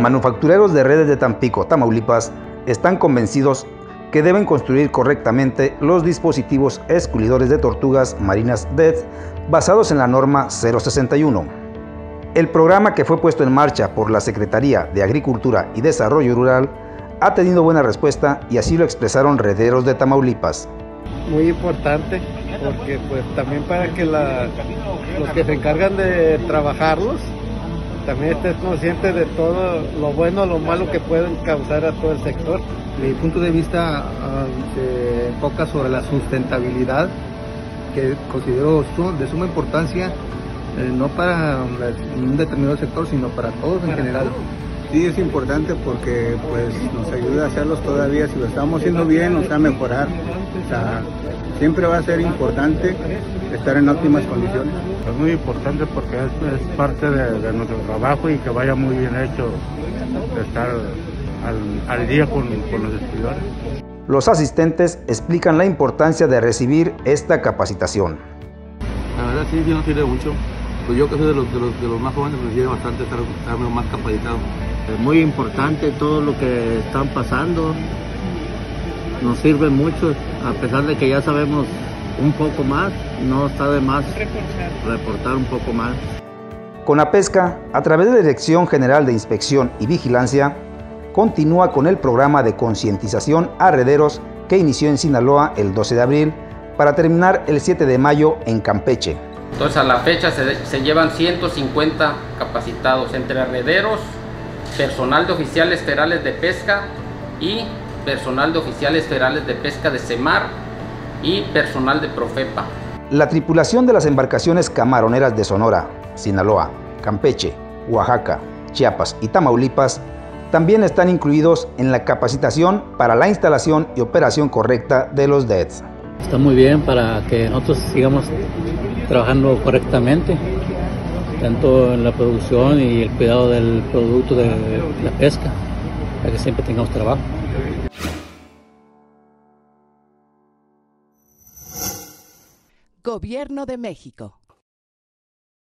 Manufactureros de redes de Tampico, Tamaulipas, están convencidos que deben construir correctamente los dispositivos excluidores de tortugas marinas DED basados en la norma 061. El programa, que fue puesto en marcha por la Secretaría de Agricultura y Desarrollo Rural, ha tenido buena respuesta y así lo expresaron rederos de Tamaulipas. Muy importante, porque pues también para que los que se encargan de trabajarlos también estén conscientes de todo lo bueno o lo malo que pueden causar a todo el sector. Mi punto de vista se enfoca sobre la sustentabilidad, que considero de suma importancia, no para un determinado sector, sino para todos en general. Sí, es importante porque pues nos ayuda a hacerlos todavía, si lo estamos haciendo bien, nos va a mejorar. O sea, siempre va a ser importante estar en óptimas condiciones. Es muy importante porque es parte de nuestro trabajo y que vaya muy bien hecho estar al día con los estudiantes. Los asistentes explican la importancia de recibir esta capacitación. La verdad sí nos sirve mucho. Pues yo que soy de los más jóvenes, me sirve bastante estar más capacitado. Es muy importante todo lo que están pasando. Nos sirve mucho, a pesar de que ya sabemos un poco más, no está de más reportar un poco más. CONAPESCA, a través de la Dirección General de Inspección y Vigilancia, continúa con el programa de concientización a rederos que inició en Sinaloa el 12 de abril para terminar el 7 de mayo en Campeche. Entonces, a la fecha se llevan 150 capacitados entre rederos, personal de oficiales federales de pesca y personal de oficiales federales de pesca de SEMAR y personal de Profepa. La tripulación de las embarcaciones camaroneras de Sonora, Sinaloa, Campeche, Oaxaca, Chiapas y Tamaulipas también están incluidos en la capacitación para la instalación y operación correcta de los DEDs. Está muy bien para que nosotros sigamos trabajando correctamente, tanto en la producción y el cuidado del producto de la pesca, para que siempre tengamos trabajo. Gobierno de México.